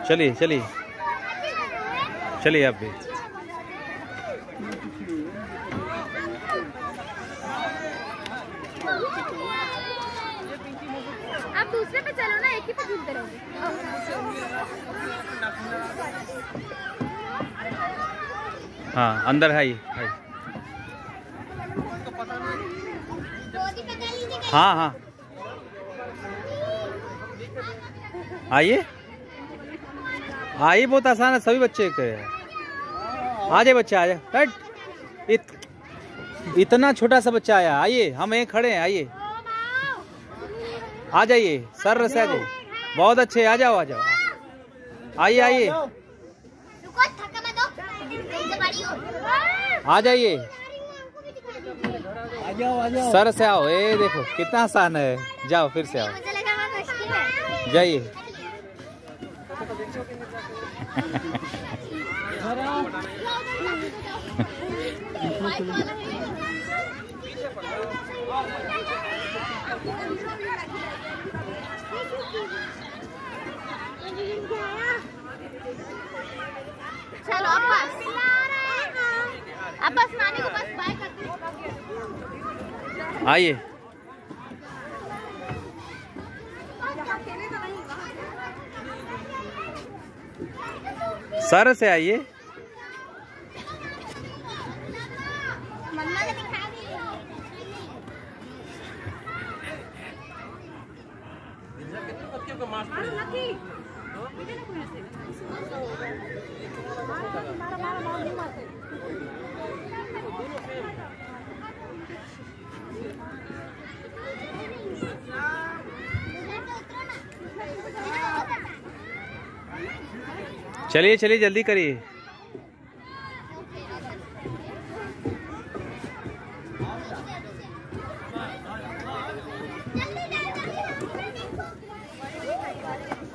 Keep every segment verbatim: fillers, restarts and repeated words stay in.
चलिए चलिए चलिए आप भी। आप दूसरे पे चलो ना, एक ही पे झूलते रहोगे। हाँ अंदर है ही है। हाँ हाँ आइए आइए, बहुत आसान है, सभी बच्चे करे। आ जाए बच्चे, आ जाए। हट, इत, इतना छोटा सा बच्चा आया। आइए, हम एक खड़े हैं, आइए आ जाइए, सर से आ जाइए। बहुत अच्छे, आ जाओ आ जाओ, आइए आइए आ जाइए, सर से आओ। ए देखो कितना आसान है, जाओ फिर से आओ, जाइए। चलो अब्बास, अब्बास नानी को बस बाय करते। आइए सर से आइए। चलिए चलिए जल्दी करिए।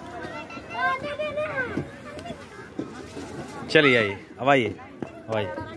चलिए आइए, अब आइए, अब आइए।